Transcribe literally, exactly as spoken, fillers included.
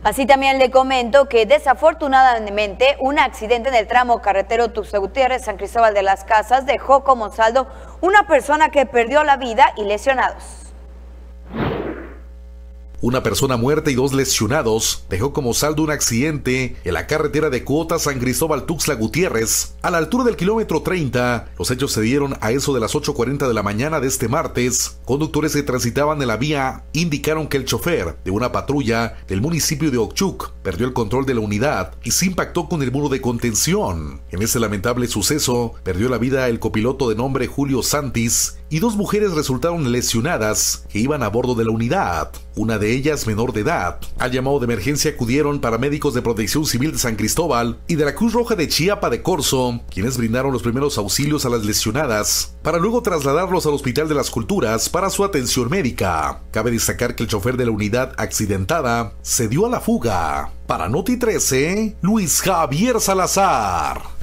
Así también le comento que desafortunadamente un accidente en el tramo carretero Tuxtla Gutiérrez-San Cristóbal de las Casas dejó como saldo una persona que perdió la vida y lesionados. Una persona muerta y dos lesionados dejó como saldo un accidente en la carretera de Cuota San Cristóbal Tuxtla Gutiérrez, a la altura del kilómetro treinta. Los hechos se dieron a eso de las ocho cuarenta de la mañana de este martes. Conductores que transitaban en la vía indicaron que el chofer de una patrulla del municipio de Ochuc perdió el control de la unidad y se impactó con el muro de contención. En este lamentable suceso perdió la vida el copiloto de nombre Julio Santis y dos mujeres resultaron lesionadas que iban a bordo de la unidad, una de ellas menor de edad. Al llamado de emergencia acudieron paramédicos de Protección Civil de San Cristóbal y de la Cruz Roja de Chiapa de Corzo, quienes brindaron los primeros auxilios a las lesionadas, para luego trasladarlos al Hospital de las Culturas para su atención médica. Cabe destacar que el chofer de la unidad accidentada se dio a la fuga. Para Noti trece, Luis Javier Salazar.